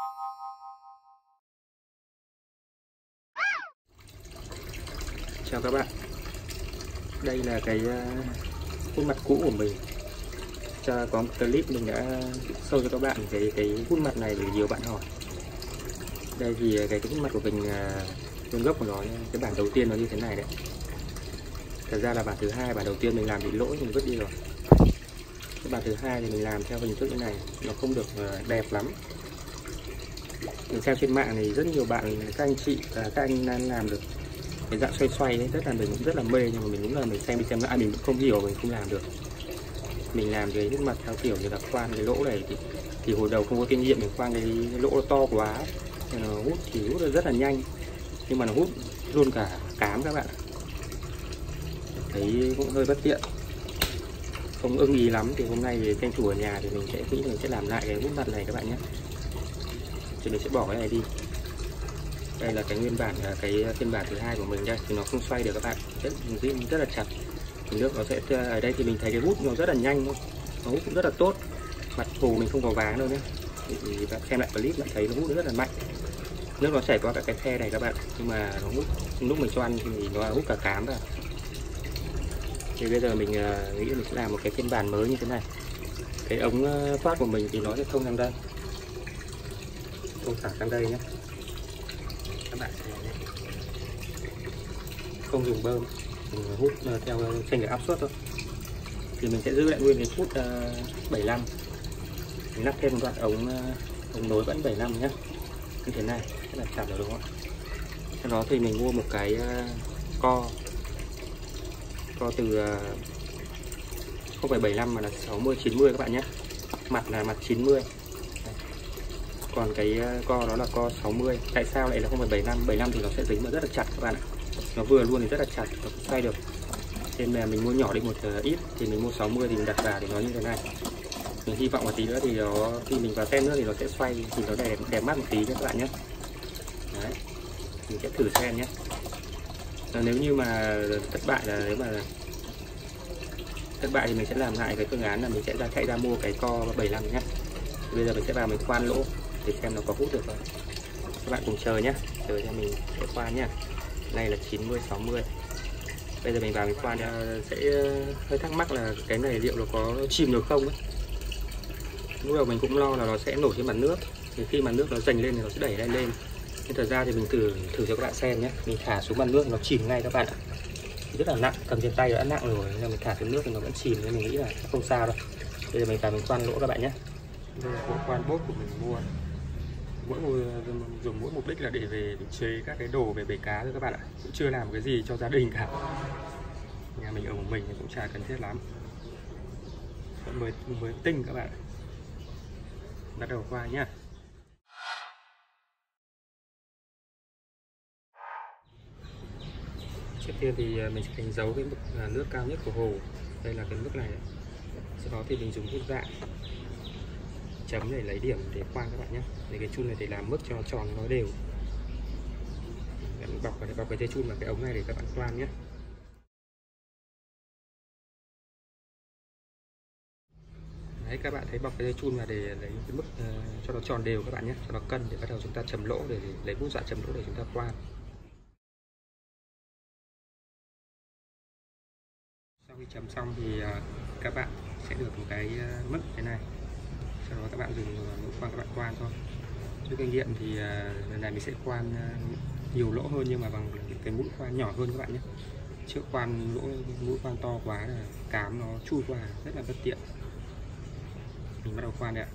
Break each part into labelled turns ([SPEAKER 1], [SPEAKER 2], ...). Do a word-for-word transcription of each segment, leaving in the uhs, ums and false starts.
[SPEAKER 1] Chào các bạn, đây là cái hút mặt cũ của mình. Cho có một clip mình đã show cho các bạn cái cái hút mặt này, vì nhiều bạn hỏi. Đây thì cái, cái hút mặt của mình, nguyên gốc của nó, cái bản đầu tiên nó như thế này đấy. Thật ra là bản thứ hai, bản đầu tiên mình làm bị lỗi mình vứt đi rồi. Cái bản thứ hai thì mình làm theo hình thức như này, nó không được đẹp lắm. Mình xem trên mạng thì rất nhiều bạn, các anh chị và các anh đang làm được cái dạng xoay xoay ấy, rất là mình cũng rất là mê, nhưng mà mình cũng là mình xem đi xem lại mình cũng không hiểu, mình không làm được. Mình làm cái hút mặt theo kiểu như là khoan cái lỗ này thì, thì hồi đầu không có kinh nghiệm, mình khoan cái lỗ nó to quá nên nó hút thì hút rất là nhanh, nhưng mà nó hút luôn cả cám các bạn, thấy cũng hơi bất tiện, không ưng ý lắm. Thì hôm nay thì tranh thủ ở nhà thì mình sẽ nghĩ mình sẽ làm lại cái hút mặt này các bạn nhé. Thì mình sẽ bỏ cái này đi. Đây là cái nguyên bản, cái phiên bản thứ hai của mình đây, thì nó không xoay được các bạn, rất rất là chặt. Nước nó sẽ ở đây thì mình thấy cái hút nó rất là nhanh, nó hút cũng rất là tốt. Mặt hồ mình không có váng đâu nhé, thì bạn xem lại clip bạn thấy nó hút rất là mạnh. Nước nó chảy qua cả cái khe này các bạn, nhưng mà nó hút lúc mình cho ăn thì nó hút cả cám vào. Thì bây giờ mình nghĩ mình sẽ làm một cái phiên bản mới như thế này. Cái ống thoát của mình thì nó sẽ thông sang đây, thông thẳng sang đây nhé các bạn, không dùng bơm, mình hút theo tranh cái áp suất thôi. Thì mình sẽ giữ lại nguyên cái phút bảy mươi lăm, mình lắp thêm một đoạn ống ống nối vẫn bảy mươi lăm nhé, như thế này rất là chặt rồi đúng không ạ. Sau đó thì mình mua một cái co co từ không phải bảy mươi lăm mà là sáu mươi chín mươi các bạn nhé, mặt là mặt chín mươi, còn cái co đó là co sáu mươi. Tại sao lại là không phải bảy mươi lăm? bảy mươi lăm thì nó sẽ dính mà rất là chặt các bạn ạ, nó vừa luôn thì rất là chặt, nó không xoay được. Nên là mình mua nhỏ đi một ít, thì mình mua sáu mươi thì mình đặt vào thì nó như thế này. Mình hy vọng một tí nữa thì nó khi mình vào tem nữa thì nó sẽ xoay, thì nó đẹp đẹp mắt một tí các bạn nhé. Đấy, mình sẽ thử xem nhé. Nếu như mà thất bại là nếu mà thất bại thì mình sẽ làm lại cái phương án là mình sẽ ra chạy ra mua cái co bảy mươi lăm nhé. Bây giờ mình sẽ vào mình khoan lỗ để xem nó có hút được không. Các bạn cùng chờ nhé, chờ cho mình sẽ khoan nhé. Này là chín mươi sáu mươi. Bây giờ mình vào mình khoan sẽ hơi thắc mắc là cái này liệu nó có chìm được không ấy. Lúc đầu mình cũng lo là nó sẽ nổi trên mặt nước, thì khi mặt nước nó dành lên thì nó sẽ đẩy lên lên. Nhưng thật ra thì mình thử thử cho các bạn xem nhé. Mình thả xuống mặt nước nó chìm ngay các bạn ạ. Rất là nặng, cầm trên tay đã nặng rồi, nên là mình thả xuống nước thì nó vẫn chìm, nên mình nghĩ là không sao đâu. Bây giờ mình vào mình khoan lỗ các bạn nhé. Đây là bộ khoan bốt của mình mua, mỗi một dùng mỗi mục đích là để về chế các cái đồ về bể cá thôi các bạn ạ, cũng chưa làm cái gì cho gia đình cả. Nhà mình ở một mình thì cũng chả cần thiết lắm, mới mới tinh các bạn. Bắt đầu khoan nhá. Trước tiên thì mình sẽ đánh dấu cái mức nước cao nhất của hồ, đây là cái mức này. Sau đó thì mình dùng bút vạn chấm để lấy điểm để khoan các bạn nhé. Để cái chun này để làm mức cho nó tròn nó đều. Bọc vào bọc cái dây chun vào cái ống này để các bạn khoan nhé. Đấy, các bạn thấy bọc cái dây chun vào để lấy cái mức uh, cho nó tròn đều các bạn nhé, cho nó cân, để bắt đầu chúng ta chấm lỗ, để, để lấy bút dạ chấm lỗ để chúng ta khoan. Sau khi chấm xong thì uh, các bạn sẽ được một cái uh, mức thế này. Sau đó các bạn dùng mũi khoan các bạn khoan thôi. Với kinh nghiệm thì uh, lần này mình sẽ khoan uh, nhiều lỗ hơn, nhưng mà bằng những cái mũi khoan nhỏ hơn các bạn nhé. Trước khoan lỗ mũi khoan to quá là cám nó chui qua rất là bất tiện. Mình bắt đầu khoan đây ạ.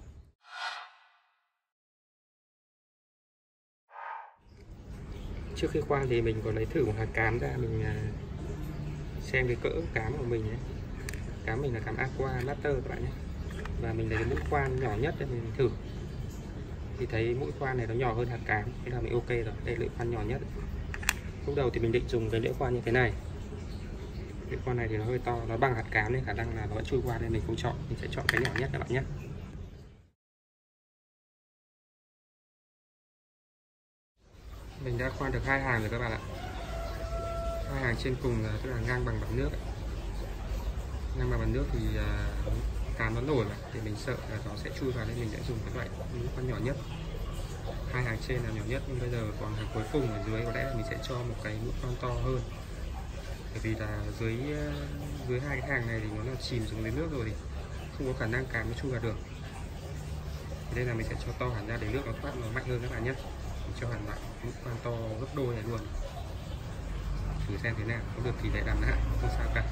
[SPEAKER 1] Trước khi khoan thì mình có lấy thử một hạt cám ra, mình uh, xem cái cỡ cám của mình ấy. Cám mình là cám Aqua Master các bạn nhé. Và mình lấy cái mũi khoan nhỏ nhất để mình thử, thì thấy mũi khoan này nó nhỏ hơn hạt cám, thế là mình ok rồi. Đây là lưỡi khoan nhỏ nhất. Lúc đầu thì mình định dùng cái lưỡi khoan như thế này. Lưỡi khoan này thì nó hơi to, nó bằng hạt cám nên khả năng là nó vẫn chui qua, nên mình không chọn, mình sẽ chọn cái nhỏ nhất các bạn nhé. Mình đã khoan được hai hàng rồi các bạn ạ. Hai hàng trên cùng là tức là ngang bằng mặt nước. Ngang bằng mặt nước thì uh, cám nó nổi mà, thì mình sợ là nó sẽ chui vào, nên mình sẽ dùng cái loại mũi khoan nhỏ nhất. hai hàng trên là nhỏ nhất, nhưng bây giờ còn hàng cuối cùng ở dưới có lẽ là mình sẽ cho một cái mũi khoan to hơn, bởi vì là dưới dưới hai cái hàng này thì nó là chìm xuống dưới nước rồi thì không có khả năng cám nó chui vào được. Đây là mình sẽ cho to hẳn ra để nước nó thoát nó mạnh hơn các bạn nhé. Mình cho hẳn lại mũi khoan to gấp đôi này luôn, thử xem thế nào, có được thì lại làm lại, không sao cả.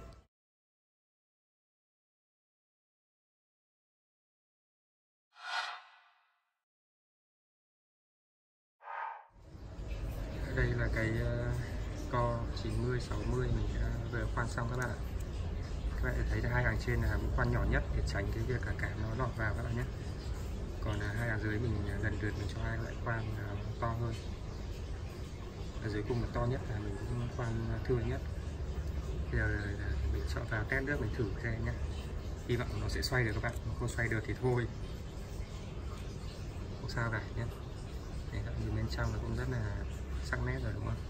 [SPEAKER 1] Đây là cái uh, co chín mươi sáu mươi mình đã vừa khoan xong các bạn ạ. Các bạn thấy là hai hàng trên là mũi khoan nhỏ nhất để tránh cái việc cả cám nó lọt vào các bạn nhé. Còn uh, hai hàng dưới mình lần lượt mình cho hai loại khoan uh, to hơn. Ở dưới cùng là to nhất là mình cũng khoan thưa nhất. Bây giờ mình chọn vào test nước mình thử xem nhé. Hy vọng nó sẽ xoay được các bạn, không xoay được thì thôi, không sao cả nhé. Để các bạn nhìn bên trong nó cũng rất là sắc nét rồi đúng không?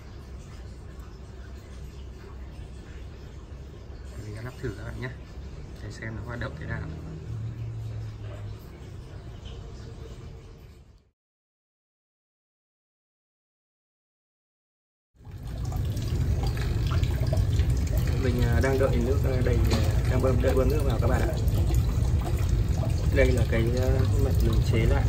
[SPEAKER 1] Mình đã lắp thử các bạn nhé, để xem nó hoạt động thế nào. Mình đang đợi nước đầy, đang bơm đợi bơm nước vào các bạn ạ. Đây là cái mặt mình chế lại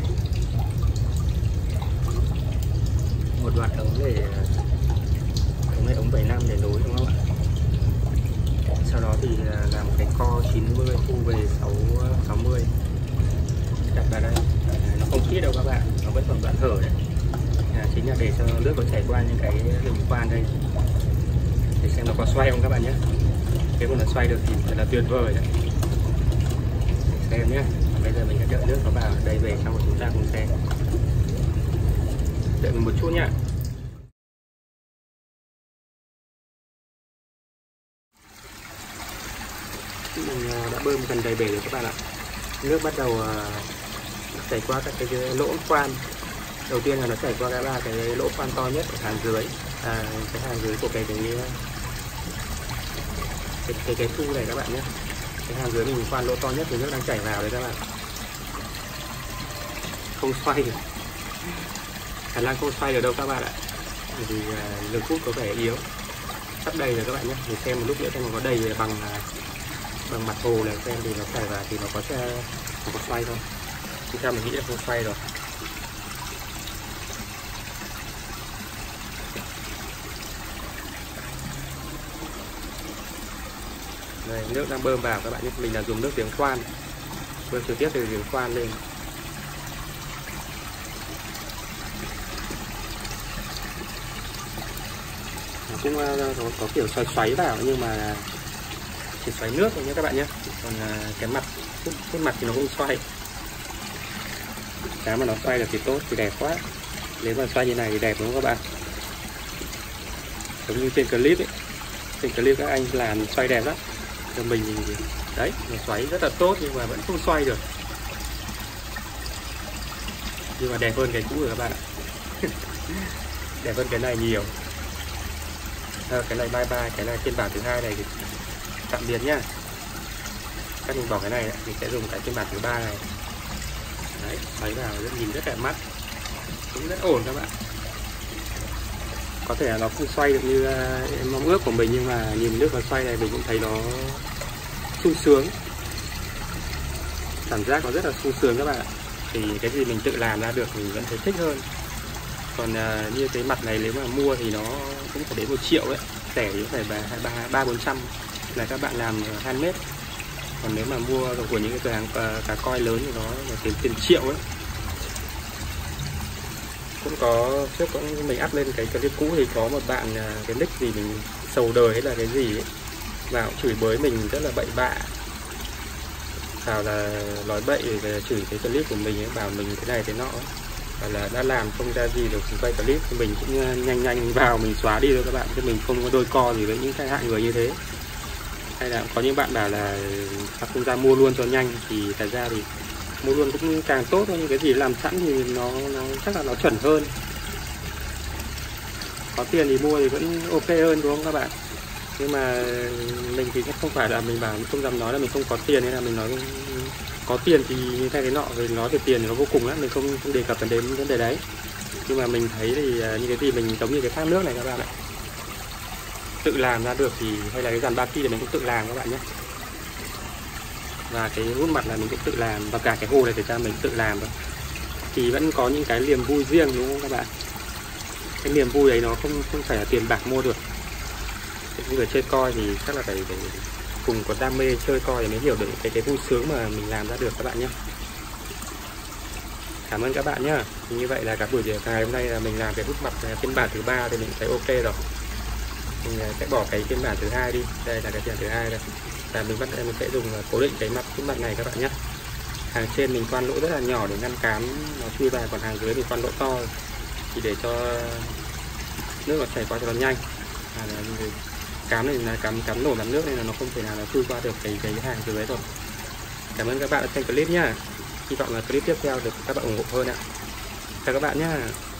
[SPEAKER 1] một đoạn ống để ống này ống bảy mươi lăm để nối đúng không ạ? Sau đó thì làm một cái co chín mươi thu về sáu mươi đặt vào đây. Nó không khít đâu các bạn, nó vẫn còn đoạn hở đấy. À, chính là để cho nước nó chảy qua những cái đường khoan đây, để xem nó có xoay không các bạn nhé. Nếu mà nó xoay được thì thật là tuyệt vời đấy. Để xem nhé. Bây giờ mình sẽ đợi nước nó vào đây về xong rồi chúng ta cùng xem. Đợi mình một chút nhá. Mình đã bơm gần đầy bể rồi các bạn ạ. Nước bắt đầu chảy qua các cái lỗ khoan. Đầu tiên là nó chảy qua cái ba cái lỗ khoan to nhất ở hàng dưới, à, cái hàng dưới của cái cái cái cái, cái thu này các bạn nhé. Cái hàng dưới mình khoan lỗ to nhất thì nước đang chảy vào đấy các bạn. Không xoay được, khả năng không xoay được đâu các bạn ạ, vì uh, lực hút có vẻ yếu. Sắp đầy rồi các bạn nhé. Mình xem một lúc nữa xem nó có đầy bằng bằng mặt hồ này, xem thì nó chảy vào thì nó có nó có xoay không. Thì theo mình nghĩ là không xoay rồi. Đây, nước đang bơm vào các bạn nhé. Mình là dùng nước giếng khoan, bơm trực tiếp từ giếng khoan lên. Nó cũng có, có kiểu xoáy xoáy vào nhưng mà chỉ xoáy nước thôi nhé các bạn nhé. Còn cái mặt cái mặt thì nó không xoay. Nếu mà nó xoay được thì tốt, thì đẹp quá. Nếu mà xoay như này thì đẹp đúng không các bạn? Giống như trên clip ấy. Trên clip các anh làm xoay đẹp lắm. Cho mình thì đấy, nó xoáy rất là tốt nhưng mà vẫn không xoay được. Nhưng mà đẹp hơn cái cũ rồi các bạn ạ. Đẹp hơn cái này nhiều. À, cái này bye bye, cái này phiên bản thứ hai này thì tạm biệt nhá. Các mình bỏ cái này mình sẽ dùng cái phiên bản thứ ba này. Đấy, xoáy vào rất nhìn rất đẹp mắt, cũng rất ổn các bạn. Có thể là nó không xoay được như uh, mong ước của mình, nhưng mà nhìn nước nó xoay này mình cũng thấy nó sung sướng, cảm giác nó rất là sung sướng các bạn ạ. Thì cái gì mình tự làm ra được mình vẫn thấy thích hơn. Còn uh, như cái mặt này nếu mà mua thì nó cũng phải đến một triệu ấy, rẻ thì cũng phải ba ba bốn trăm là các bạn làm handmade. Còn nếu mà mua của những cái cửa hàng cá coi lớn thì nó là tiền tiền triệu ấy. Cũng có trước có mình up lên cái clip cũ thì có một bạn cái nick gì mình sầu đời hay là cái gì ấy, vào chửi bới mình rất là bậy bạ, bảo là nói bậy về chửi cái clip của mình ấy, bảo mình thế này thế nọ, và là đã làm không ra gì được quay clip thì mình cũng nhanh nhanh vào mình xóa đi thôi các bạn, chứ mình không có đôi co gì với những cái hại người như thế. Hay là có những bạn bảo là sao không ra mua luôn cho nhanh, thì thật ra thì mua luôn cũng càng tốt thôi, nhưng cái gì làm sẵn thì nó, nó chắc là nó chuẩn hơn. Có tiền thì mua thì vẫn ok hơn đúng không các bạn? Nhưng mà mình thì không phải là mình bảo không dám nói là mình không có tiền, nên là mình nói có tiền thì như thế cái nọ, rồi nói về tiền thì nó vô cùng lắm, mình không, không đề cập đến vấn đề đấy. Nhưng mà mình thấy thì như cái gì mình giống như cái thác nước này các bạn ạ, tự làm ra được thì, hay là cái dàn ba ki thì mình cũng tự làm các bạn nhé. Và cái hút mặt là mình cũng tự làm, và cả cái hồ này thì ra mình tự làm thôi. Thì vẫn có những cái niềm vui riêng đúng không các bạn? Cái niềm vui đấy nó không không phải là tiền bạc mua được. Những người chơi coi thì chắc là phải, phải cùng có đam mê chơi coi thì mới hiểu được cái cái vui sướng mà mình làm ra được các bạn nhé. Cảm ơn các bạn nhé. Như vậy là cả buổi ngày hôm nay là mình làm cái hút mặt phiên bản thứ ba thì mình thấy ok rồi. Mình sẽ bỏ cái phiên bản thứ hai đi. Đây là cái phiên bản thứ hai đây. Và mình bắt mình sẽ dùng cố định cái mặt hút mặt này các bạn nhé. Hàng trên mình khoan lỗ rất là nhỏ để ngăn cám nó chui vào, còn hàng dưới mình khoan lỗ to thì để cho nước nó chảy qua cho nó nhanh. À, cám này là cám cám nổi mặt nước nên là nó không thể nào nó chui qua được cái cái hàng dưới rồi. Cảm ơn các bạn đã xem clip nhá. Hy vọng là clip tiếp theo được các bạn ủng hộ hơn ạ. Chào các bạn nhá.